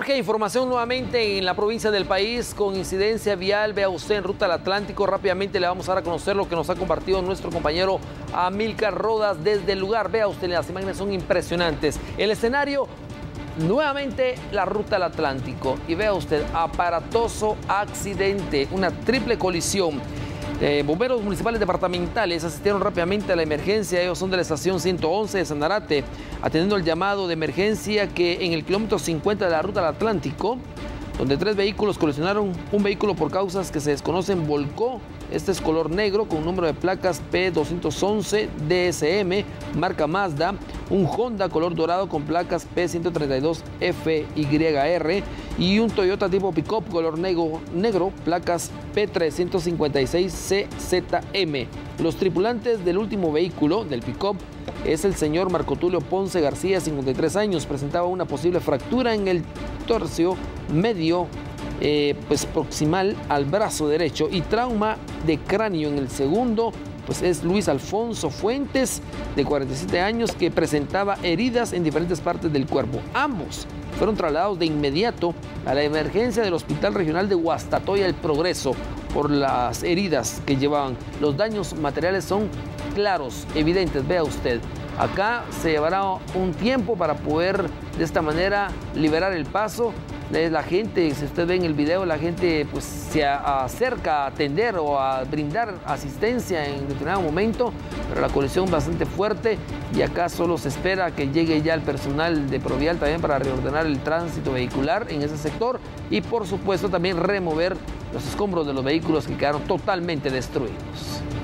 Urge información nuevamente en la provincia del país con incidencia vial. Vea usted en Ruta al Atlántico. Rápidamente le vamos a dar a conocer lo que nos ha compartido nuestro compañero Amílcar Rodas desde el lugar. Vea usted, las imágenes son impresionantes. El escenario, nuevamente la Ruta al Atlántico. Y vea usted, aparatoso accidente, una triple colisión. Bomberos municipales departamentales asistieron rápidamente a la emergencia. Ellos son de la estación 111 de Sanarate, atendiendo el llamado de emergencia que en el kilómetro 50 de la Ruta al Atlántico, donde 3 vehículos colisionaron, un vehículo por causas que se desconocen volcó. Este es color negro con número de placas P211 DSM, marca Mazda. Un Honda color dorado con placas P132 FYR y un Toyota tipo Pickup color negro, placas P356 CZM. Los tripulantes del último vehículo, del Pickup, es el señor Marco Tulio Ponce García, 53 años. Presentaba una posible fractura en el torso medio proximal al brazo derecho y trauma de cráneo en el segundo. Pues es Luis Alfonso Fuentes, de 47 años, que presentaba heridas en diferentes partes del cuerpo. Ambos fueron trasladados de inmediato a la emergencia del Hospital Regional de Guastatoya El Progreso por las heridas que llevaban. Los daños materiales son claros, evidentes, vea usted. Acá se llevará un tiempo para poder de esta manera liberar el paso. La gente, si usted ve en el video, la gente pues se acerca a atender o a brindar asistencia en determinado momento, pero la colisión bastante fuerte y acá solo se espera que llegue ya el personal de Provial también para reordenar el tránsito vehicular en ese sector y por supuesto también remover los escombros de los vehículos que quedaron totalmente destruidos.